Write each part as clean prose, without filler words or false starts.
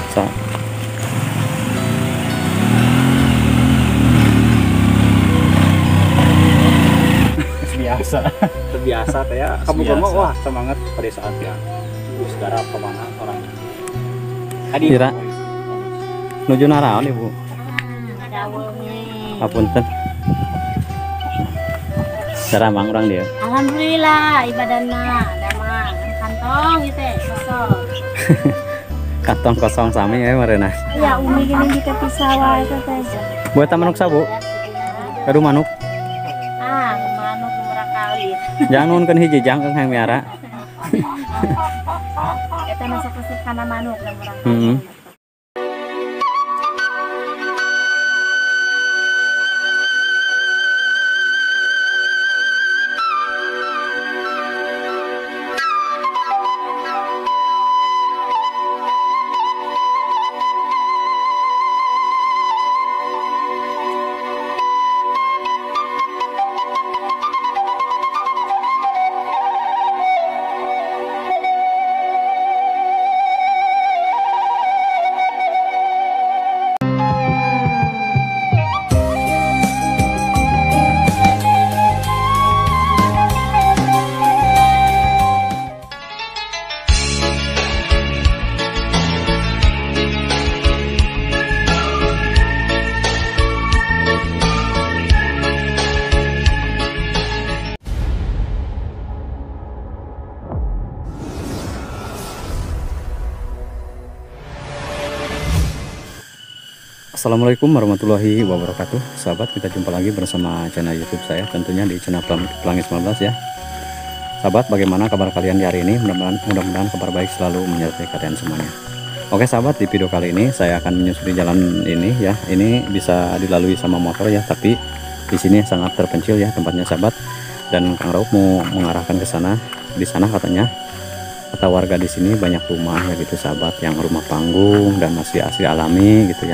Sa biasa. Terbiasa kayak kamu Biasa. ngomong wah semangat pada saat ya segera kemana orang Kira nuju naraon Ibu. Apunten. Saramang orang dia. Alhamdulillah ibadahna damang kantong gitu kosong. Kantong kosong sami ya marena. Ya umi gini di tepi sawah itu teh. Buat manuk sabu. Kadu manuk. Manuk berakali. Jangan nuhunkeun hiji jang yang miara. Eta masak resep kana manuk dan berakali. Heeh. Assalamualaikum warahmatullahi wabarakatuh. Sahabat, kita jumpa lagi bersama channel YouTube saya, tentunya di channel Pelangi 19 ya. Sahabat, bagaimana kabar kalian di hari ini? Mudah-mudahan kabar baik selalu menyertai kalian semuanya. Oke sahabat, di video kali ini saya akan menyusuri jalan ini ya. Ini bisa dilalui sama motor ya, tapi di sini sangat terpencil ya tempatnya sahabat. Dan Kang Rauf mau mengarahkan ke sana. Di sana katanya kata warga di sini banyak rumah ya gitu sahabat, yang rumah panggung dan masih asli alami gitu ya.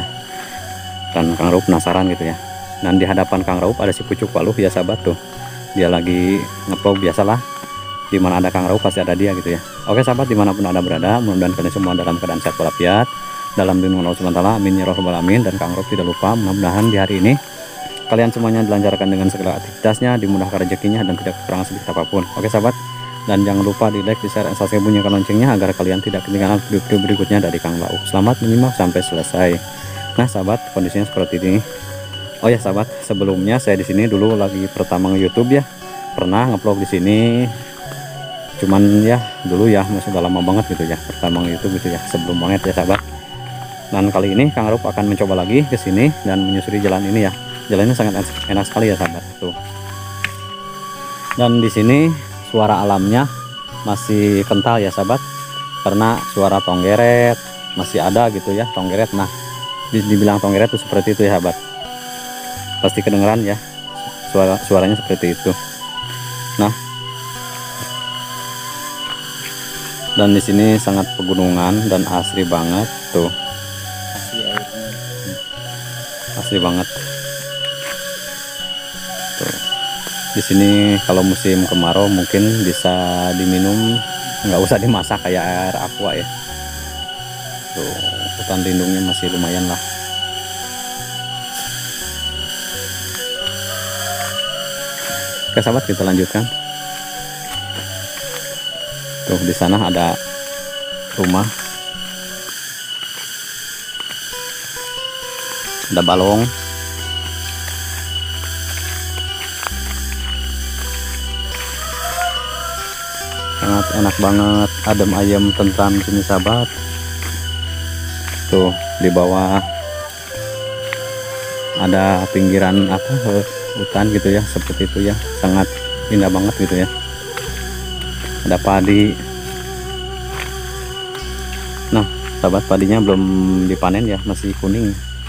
Dan Kang Rauf penasaran gitu ya. Dan di hadapan Kang Rauf ada si Pucuk Waluh ya sahabat tuh. Dia lagi ngevlog biasalah. Dimana ada Kang Rauf pasti ada dia gitu ya. Oke sahabat, dimanapun anda berada, mudah-mudahan kalian semua dalam keadaan sehat walafiat, dalam lindungan Allah SWT, amin ya rabbal alamin. Dan Kang Rauf tidak lupa, mudah-mudahan di hari ini kalian semuanya dilancarkan dengan segala aktivitasnya, dimudahkan rezekinya dan tidak kekurangan sedikit apapun. Oke sahabat, dan jangan lupa di like, di share, dan subscribe, bunyikan loncengnya agar kalian tidak ketinggalan video berikutnya dari Kang Rauf. Selamat menyimak sampai selesai. Nah sahabat, kondisinya seperti ini. Oh ya sahabat, sebelumnya saya di sini dulu lagi pertama nge-YouTube ya, pernah ngevlog di sini. Cuman ya dulu ya masih udah lama banget gitu ya, pertama nge-YouTube gitu ya, sebelum banget ya sahabat. Dan kali ini Kang Rauf akan mencoba lagi ke sini dan menyusuri jalan ini ya. Jalannya sangat enak sekali ya sahabat tuh. Dan di sini suara alamnya masih kental ya sahabat, karena suara tonggeret masih ada gitu ya, tonggeret. Nah dibilang tonggeret itu seperti itu ya sahabat, pasti kedengeran ya suaranya seperti itu. Nah, dan di sini sangat pegunungan dan asri banget tuh, asri banget tuh. Di sini kalau musim kemarau mungkin bisa diminum, nggak usah dimasak kayak air aqua ya tuh. Hutan lindungnya masih lumayan lah. Oke sahabat, kita lanjutkan. Tuh di sana ada rumah, ada balong. Sangat enak banget, adem ayem, tentram sini sahabat. Tuh di bawah ada pinggiran apa hutan gitu ya, seperti itu ya, sangat indah banget gitu ya. Ada padi. Nah sahabat, padinya belum dipanen ya, masih kuning.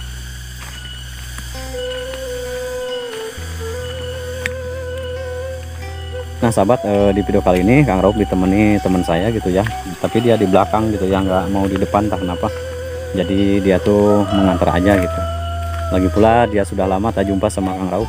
Nah sahabat, di video kali ini Kang Rauf ditemani teman saya gitu ya, tapi dia di belakang gitu ya, nggak mau di depan tak kenapa. Jadi dia tuh mengantar aja gitu. Lagi pula dia sudah lama tak jumpa sama Kang Rauf.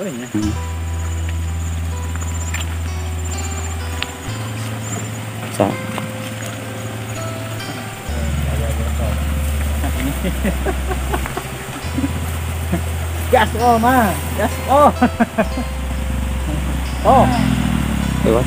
nya. Sa Gas oh mah, gas oh. Oh, lewat.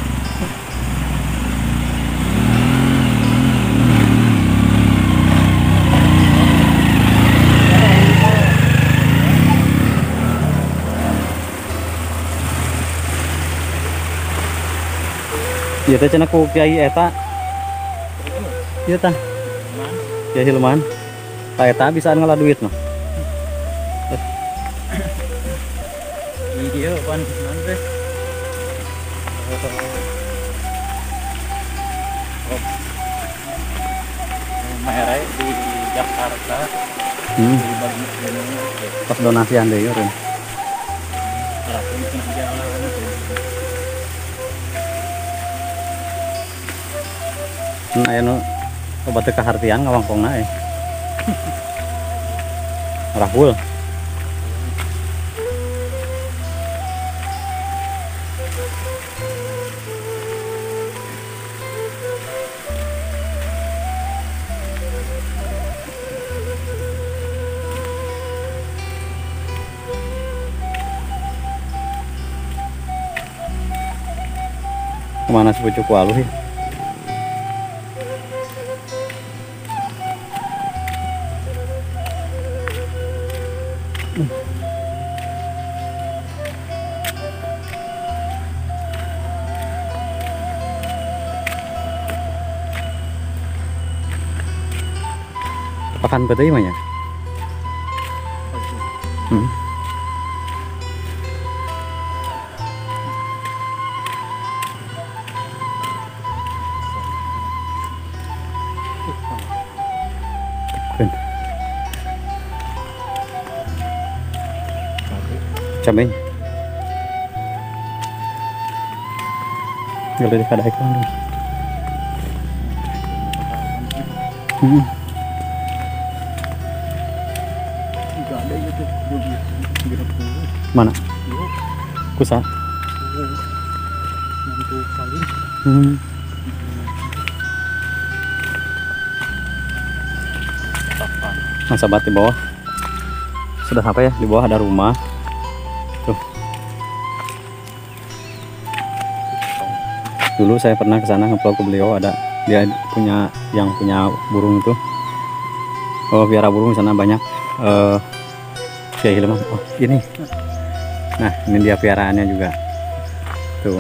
Iya teh cenah ku Kiai eta. Iya tah. Kiai Hilman. Ta eta bisa ngalah duit mah. ini dia pan nanti. Merah di Jakarta. Di bagi Pas donasian deh ya. Aya nu obat teu kahartian ngawangkongna Rahul. Kemana si pucuk waluh ya? Pakan petai mah ya? Keren. Cabai. Kalau di kada iklan dulu. Mana? Kusa. Nah, sahabat di bawah sudah apa ya? Di bawah ada rumah. Tuh. Dulu saya pernah ke sana nge-vlog ke beliau, ada dia punya yang punya burung itu. Oh, piara burung di sana banyak. Kiai Hilman. Oh, ini. Nah, ini dia piaraannya juga. Tuh.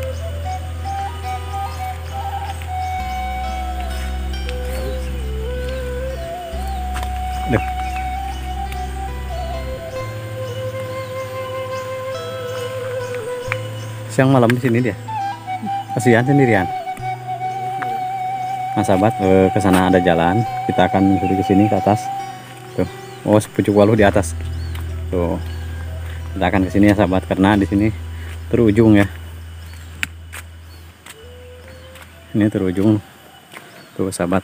Duh. Siang malam di sini dia. Kasihan sendirian. Nah, sahabat, ke sana ada jalan. Kita akan menuju ke sini ke atas. Tuh. Oh, pucuk waluh di atas. Tuh. Kita akan ke sini ya, sahabat, karena di sini terujung ya. Ini terujung. Tuh, sahabat.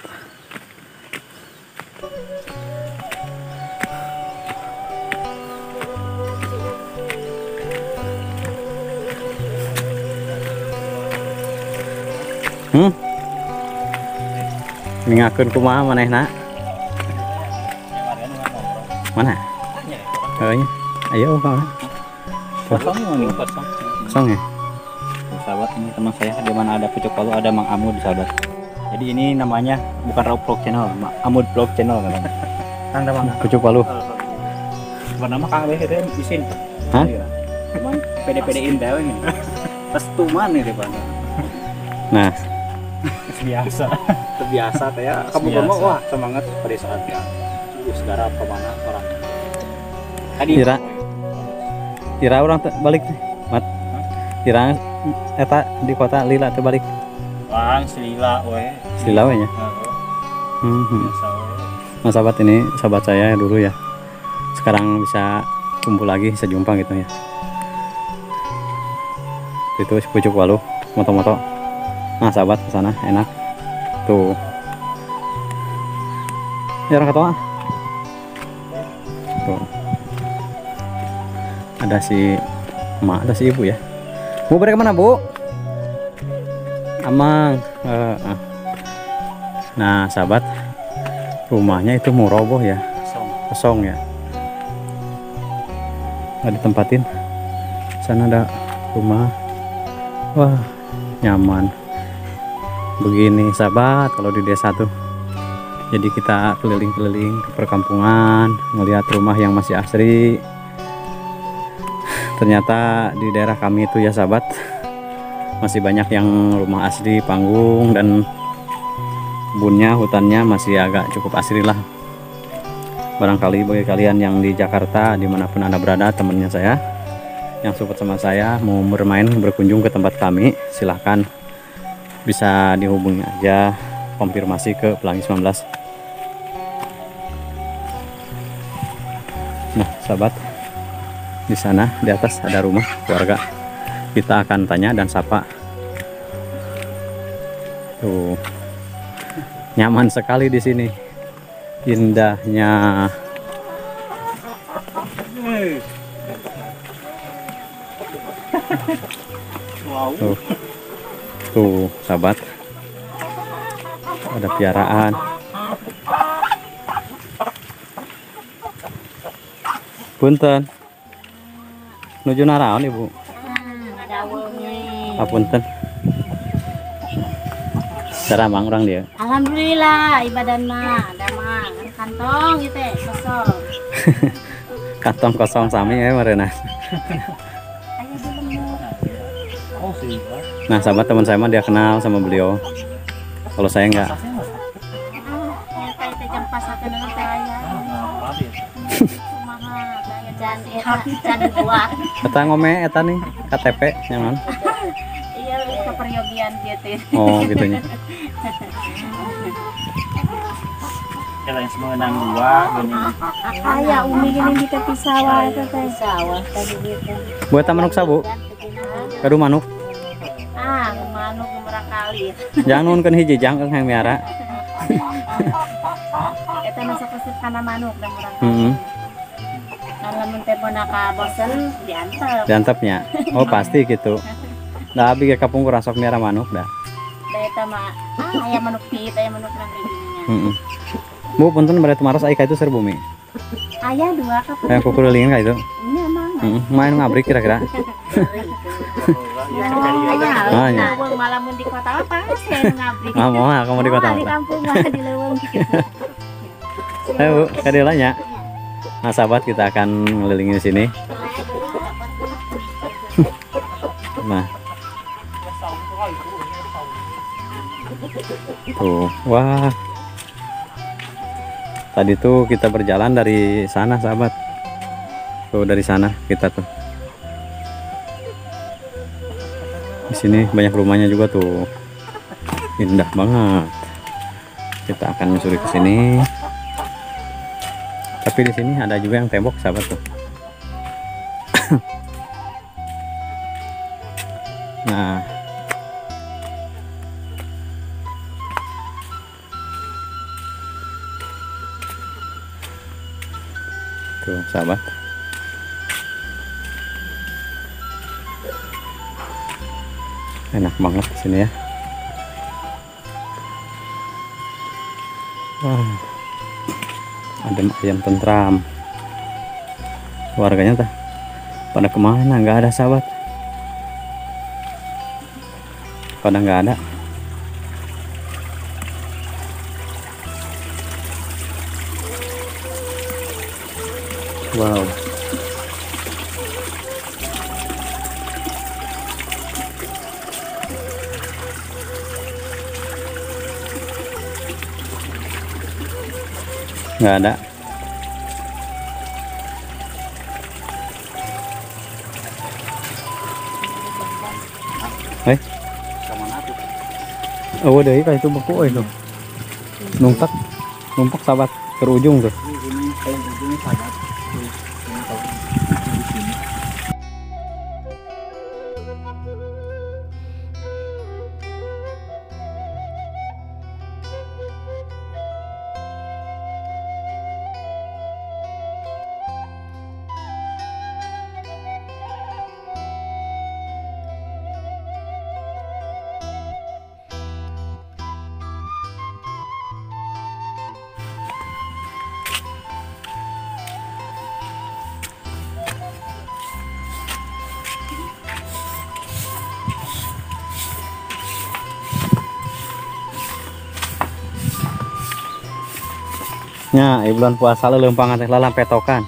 Ngakeun kumaha manehna? Mana? Nya. Ayo, Kang. Kosong ini kosong. Kosong ya? Sahabat, ini teman saya di mana ada pucuk waluh ada Mang Amud, sahabat. Jadi ini namanya bukan Raw Vlog Channel, Amud Vlog Channel namanya. Kang Damang. Pucuk waluh. Bernama Kang Abah itu isin. Hah? Cuman pede-pedein teh ini. Testuman ini Pak. Nah, Biasa. Terbiasa teh ya. Kamu ngomong wah semangat pada saatnya. Segera kemana orang. Tadi kira orang balik mat. Kira eta di kota Lila teh balik. Bang Selila we. Lila we nya. Biasa we. Nah, sahabat, ini sahabat saya dulu ya. Sekarang bisa kumpul lagi, bisa jumpa gitu ya. Itu si pucuk waluh, moto-moto. Nah, sahabat, ke sana enak. Tuh. Ya, orang ketawa. Tuh. Ada si Mak atau si ibu ya. Bu balik kemana bu? Amang. Nah sahabat, rumahnya itu mau roboh ya, kosong ya, nggak ditempatin. Sana ada rumah. Wah nyaman begini sahabat kalau di desa tuh. Jadi kita keliling-keliling ke perkampungan, ngelihat rumah yang masih asri. Ternyata di daerah kami itu ya sahabat, masih banyak yang rumah asli, panggung, dan kebunnya, hutannya masih agak cukup asri lah. Barangkali bagi kalian yang di Jakarta, dimanapun anda berada, temannya saya yang support sama saya mau bermain, berkunjung ke tempat kami, silahkan bisa dihubungi aja, konfirmasi ke Pelangi 19. Nah sahabat, di sana di atas ada rumah keluarga, kita akan tanya dan sapa. Tuh nyaman sekali di sini, indahnya. Tuh, tuh sahabat, ada piaraan. Punten, nuju naraon ibu. Ada wonge. Apunten. Cara mang orang dia. Alhamdulillah ibadan mah ada mah kantong gitu kosong. Kantong kosong sami ya marena. Ayo dulu. Oh sih. Nah sahabat, teman saya mah dia kenal sama beliau. Kalau saya enggak. Nyata itu jam pasakan dengan saya. Kumaha saya jan buat. Kata ngome eta nih KTP nyaman. Iya keperyogian gitu. Oh gitunya. Kita yang semua menang dua gini. Ayah umi gini di tepi sawah itu teh. Sawah tadi gitu. Buat manuk sabu. Kadu manuk. Manuk umrah kali. Jangan nuhunkeun hiji jang yang miara. Eta masuk kesep kana manuk dan umrah. Kalau lamun teh bonaka bosen diantar. Diantepnya. Oh pasti gitu. Dah abi ke kapung rasok miara manuk dah. Da eta mah aya manuk pit, aya manuk nang gini. Bu punten bade tumaros ai ka itu ser bumi. Aya dua ka pun. Kayak kukurulingin ka itu. Ini emang. Main ngabrik kira-kira. Oh, ya. Leuweung malah mun di kota apa sih ngabdi. Ah mau kamu di kota Di apa? kampung mah di leuweung. Ayo Bu, kadilanya. Nah sahabat, kita akan ngelilingi di sini. Nah. Tuh, wah. Tadi tuh kita berjalan dari sana sahabat. Tuh dari sana kita tuh. Di sini banyak rumahnya juga tuh. Indah banget. Kita akan menyusuri ke sini. Tapi di sini ada juga yang tembok sahabat tuh. Nah. Tuh sahabat. Enak banget di sini ya. Wah. Adem ayam tentram. Warganya tah pada kemana? Nggak ada sahabat. Pada nggak ada. Wow. Nggak ada. Oh udah itu beku itu numpak sahabat ke ujung tuh. Nya, bulan puasa lelempangan teh lalang petokan.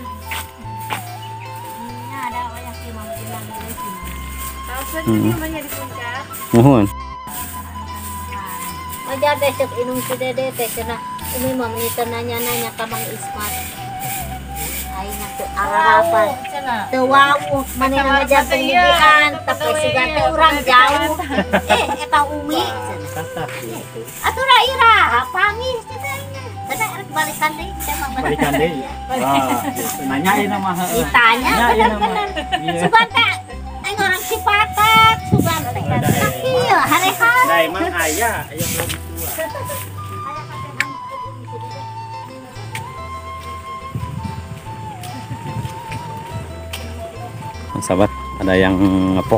Ada banyak sih mau bilang dari sini. Hmm. Namanya di puncak. Mohon. Aja teh cek inung si dede teh cenah. Umi mah menita nanya-nanya ka Mang Ismat. Aina teu ararapan. Teu wau manehna ngajar pendidikan tapi siga teh urang jauh. Eta Umi cenah. Atuh ira pangis cenah. Cenah rek balikan deui teh mah. Balikan deh. Wah, nanyain nama. Ditanya bener-bener. Sugan teh aing orang Cipatat, sugan teh kan. Kieu harehan. Nah, emang ayah belum tua. Sahabat, ada yang ngepok.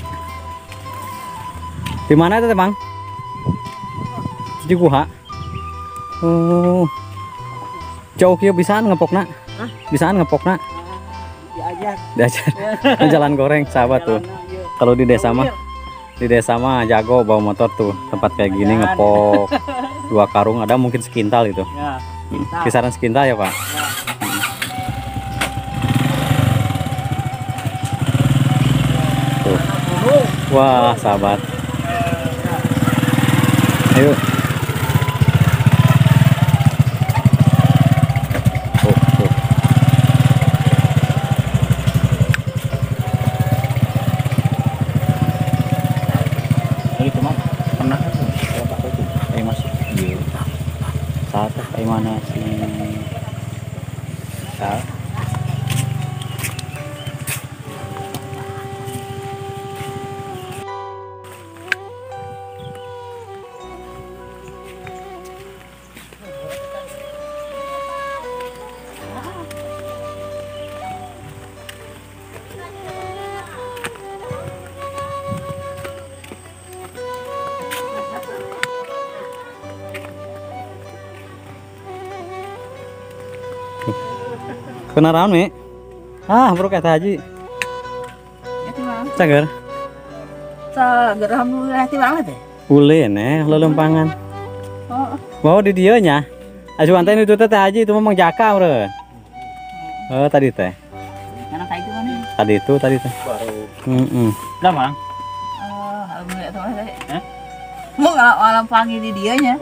Di mana itu, Bang? Ciguha. Oh. Jauh kieu bisaan ngepokna? Bisaan ngepokna? Diajar. Jalan goreng, sahabat tuh. Kalau di desa mah jago bawa motor tuh. Tempat kayak gini ngepok 2 karung ada mungkin sekintal itu. Ya. Kisaran sekintal ya, Pak? Tuh. Wah, sahabat. Ayo. Tuh. Jadi cuma pernah kan kalau pakai itu kayak masuk iya. Saat kayak mana sih? Saat Kenaran mi? Bro kata haji. Cager. Cager alhamdulillah ti banget teh. Ulin lelempangan. Wow di dia nya. Asuhan teh itu teh haji itu memang jaka bro. Tadi teh. Karena kayak itu mana? Tadi teh. baru. Udah mang. Alhamdulillah tuh teh. Mau alam panggil di dianya.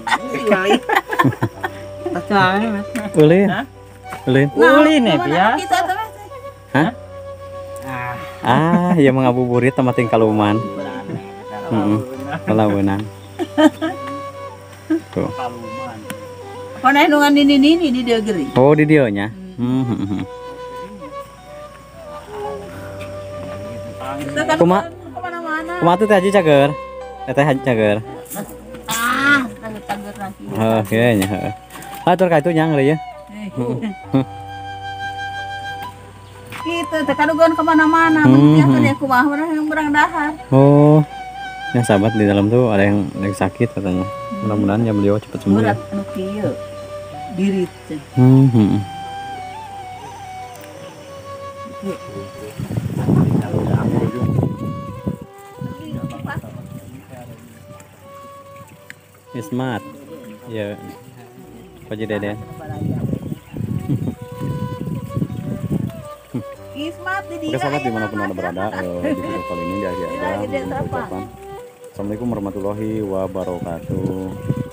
Ulin. Ulin. Ulin ya dia. Kita tuh. Ya mengabuburit tempat tingkaluman. Pelabuhan. Tuh. Kaluman. Mana nungan ini di dia geri. Oh di dia nya. Kumaha tuh teh haji cager. Teh haji cager. Cager lagi. Oke nya. Atur ka itu nya ngeureun ya. Gitu, tekadugan kemana-mana, biasa dia kumaha orang yang berang dahar. Oh, yang sahabat di dalam tuh ada yang lagi sakit katanya. Mudah-mudahan ya beliau cepat sembuh. Berat anu kieu. Diri. Ismat. Ya. Koji Deden. Ismat di dia. Oke sahabat dimanapun anda berada di video kali ini dari ada. Assalamualaikum warahmatullahi wabarakatuh.